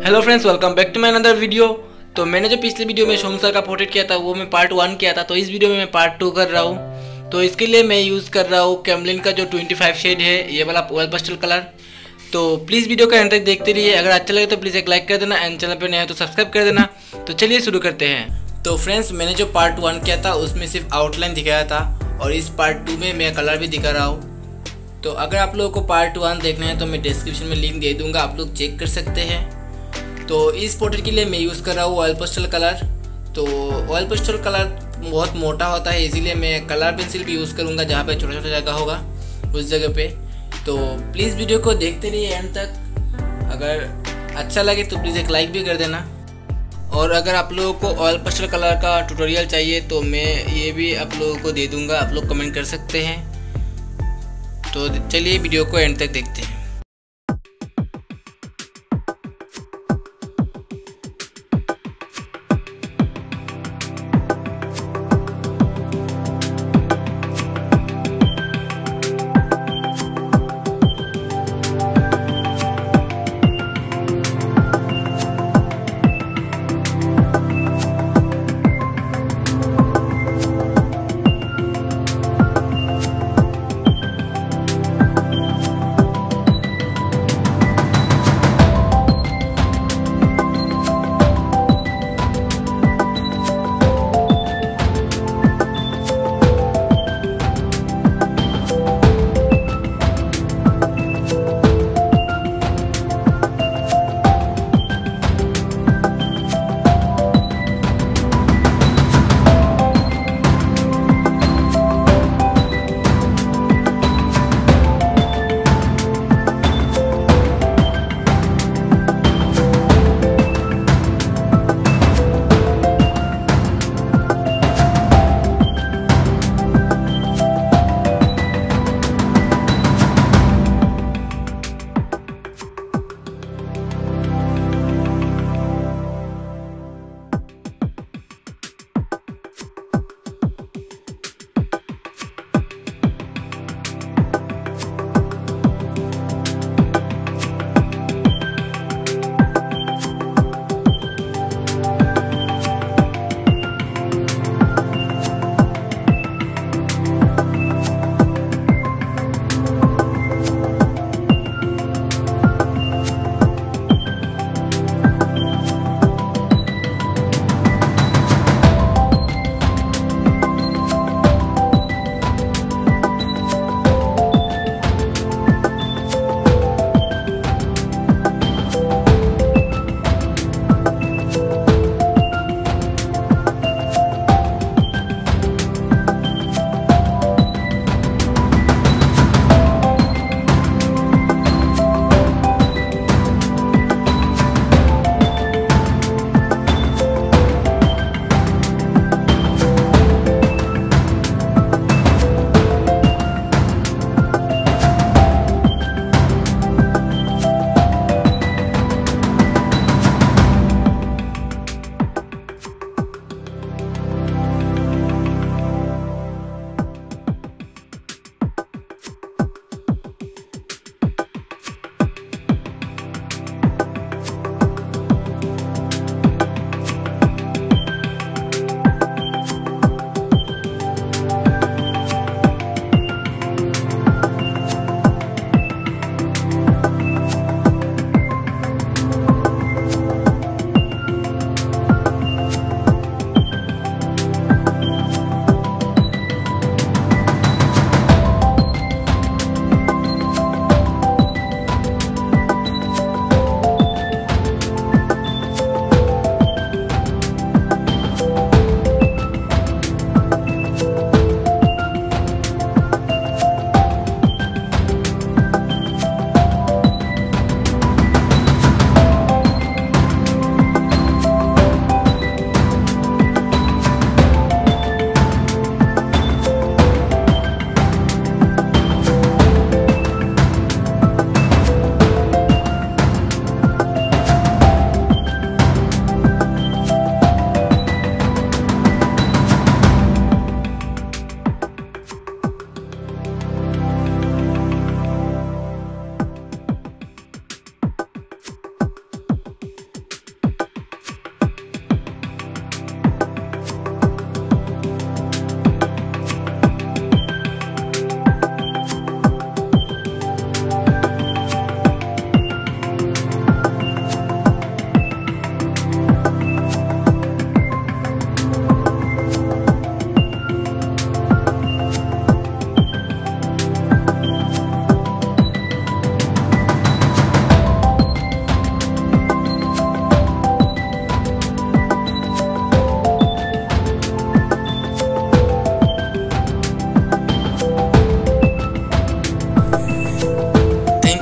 Hello friends, welcome back to my another video. तो मैंने जो पिछले वीडियो में सोम सर का पोर्ट्रेट किया था वो मैं पार्ट 1 किया था, तो इस वीडियो में मैं पार्ट 2 कर रहा हूँ। तो इसके लिए मैं यूज़ कर रहा हूँ कैमलिन का जो 25 शेड है, ये वाला ऑयल पेस्टल कलर। तो प्लीज़ वीडियो का एंड तक देखते रहिए। अगर अच्छा लगे तो प्लीज़ एक लाइक कर देना एंड चैनल पर नया है तो सब्सक्राइब कर देना। तो चलिए शुरू करते हैं। तो फ्रेंड्स, मैंने जो पार्ट 1 किया था उसमें सिर्फ आउटलाइन दिखाया था और इस पार्ट 2 में मैं कलर भी दिखा रहा हूँ। तो अगर आप लोगों को पार्ट 1 देखना है तो मैं डिस्क्रिप्शन में लिंक दे दूँगा, आप लोग चेक कर सकते हैं। तो इस पोर्ट्रेट के लिए मैं यूज़ कर रहा हूँ ऑयल पेस्टल कलर। तो ऑयल पेस्टल कलर बहुत मोटा होता है, इसीलिए मैं कलर पेंसिल भी यूज़ करूँगा जहाँ पे छोटा छोटा जगह होगा उस जगह पे। तो प्लीज़ वीडियो को देखते रहिए एंड तक। अगर अच्छा लगे तो प्लीज़ एक लाइक भी कर देना। और अगर आप लोगों को ऑयल पेस्टल कलर का ट्यूटोरियल चाहिए तो मैं ये भी आप लोगों को दे दूँगा, आप लोग कमेंट कर सकते हैं। तो चलिए वीडियो को एंड तक देखते हैं।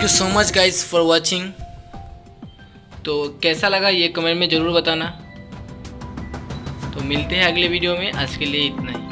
You so much guys for watching. तो कैसा लगा ये कमेंट में ज़रूर बताना। तो मिलते हैं अगले वीडियो में, आज के लिए इतना ही।